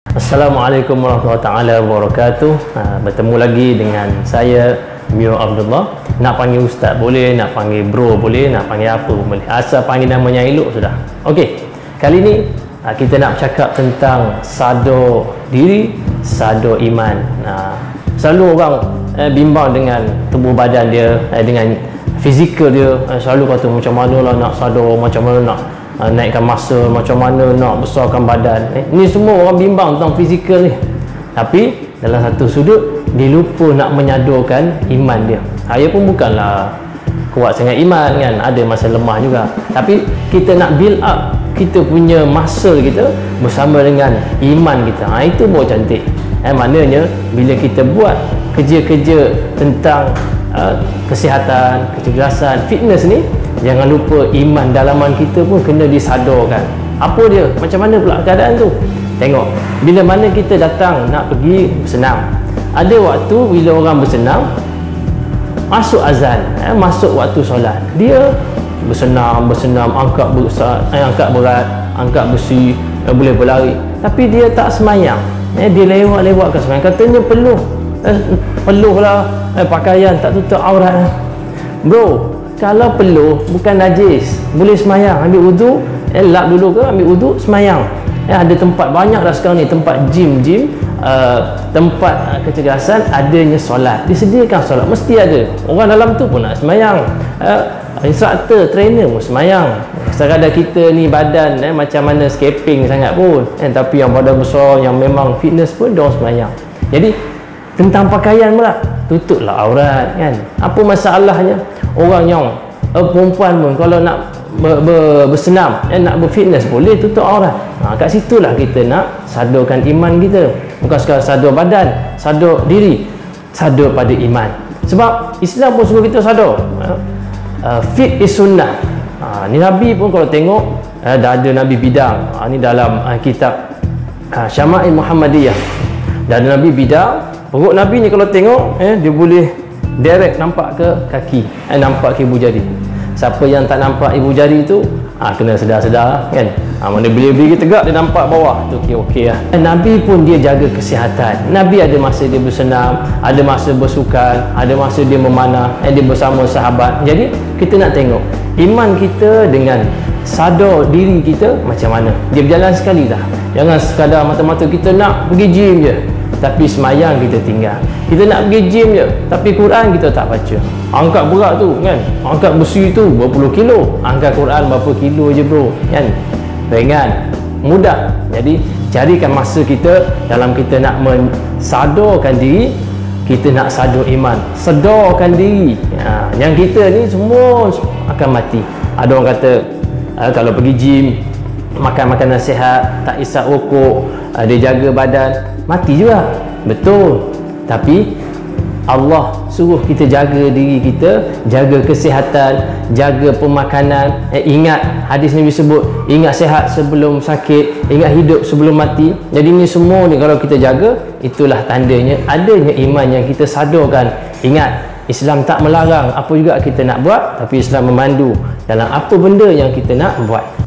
Assalamualaikum warahmatullahi wabarakatuh. Bertemu lagi dengan saya Mio Abdullah. Nak panggil ustaz boleh, nak panggil bro boleh, nak panggil apa pun boleh, asal panggil namanya elok sudah. Okey, kali ni kita nak bercakap tentang sadar diri, sadar iman. Selalu orang bimbang dengan tubuh badan dia, dengan fizikal dia. Selalu kata macam mana lah nak sadar, macam mana nak naikkan masa, macam mana nak besarkan badan. Ni semua orang bimbang tentang fizikal ni. Tapi dalam satu sudut dia lupa nak menyadarkan iman dia. Saya pun bukanlah kuat sangat iman kan, ada masa lemah juga. Tapi kita nak build up kita punya muscle kita bersama dengan iman kita. Itu baru cantik. Maknanya bila kita buat kerja-kerja tentang kesihatan, kecergasan, fitness ni, jangan lupa iman dalaman kita pun kena disadarkan. Apa dia? Macam mana pula keadaan tu? Tengok, bila mana kita datang nak pergi bersenam, ada waktu bila orang bersenam, masuk azan, masuk waktu solat, dia bersenam, angkat berat, angkat besi, boleh berlari, tapi dia tak semayang. Dia lewat-lewat ke semayang, katanya peluh lah, pakaian tak tutup aurat. Bro, kalau peluh bukan najis, boleh semayang, ambil wudu, lap dulu ke, ambil wudu, semayang. Ada tempat banyak dah sekarang ni, tempat gym, tempat kecergasan, adanya solat, disediakan solat, mesti ada. Orang dalam tu pun nak semayang, instruktor, trainer pun semayang. Sekadar kita ni badan macam mana scaping sangat pun, tapi yang badan besar, yang memang fitness pun diorang semayang. Jadi tentang pakaian pula, tutuplah aurat kan. Apa masalahnya? Orang yang perempuan pun kalau nak bersenam, nak berfitness, boleh tutup aurat. Kat situlah kita nak sadarkan iman kita. Bukan sekadar sadar badan, sadar diri, sadar pada iman. Sebab Islam pun suruh kita sadar. Fit is sunnah. Ni Nabi pun kalau tengok, dah ada Nabi bidang. Ni dalam kitab Syama'il Muhammadiyah. Dah ada Nabi bidang. Perut Nabi ni kalau tengok, dia boleh direct nampak ke kaki, nampak ke ibu jari. Siapa yang tak nampak ibu jari tu, kena sedar-sedar kan. Mana berdiri tegak dia nampak bawah tu, okey lah. Nabi pun dia jaga kesihatan. Nabi ada masa dia bersenam, ada masa bersukan, ada masa dia memanah, dia bersama sahabat. Jadi kita nak tengok iman kita dengan sadar diri kita macam mana. Dia berjalan sekali dah. Jangan sekadar mata-mata kita nak pergi gym je, tapi semayang kita tinggal. Kita nak pergi gym je, tapi Quran kita tak baca. Angkat berat tu kan, angkat besi tu berapa puluh kilo, angkat Quran berapa kilo je bro kan. Ringan, mudah. Jadi carikan masa kita dalam kita nak mensadarkan diri, kita nak sadar iman, sedarkan diri. Yang kita ni semua akan mati. Ada orang kata kalau pergi gym, makan makanan sihat, tak isap rokok, dia jaga badan, mati juga. Betul. Tapi Allah suruh kita jaga diri kita, jaga kesihatan, jaga pemakanan. Ingat hadis Nabi sebut, ingat sihat sebelum sakit, ingat hidup sebelum mati. Jadi ni semua ni kalau kita jaga, itulah tandanya adanya iman yang kita sadarkan. Ingat, Islam tak melarang apa juga kita nak buat, tapi Islam memandu dalam apa benda yang kita nak buat.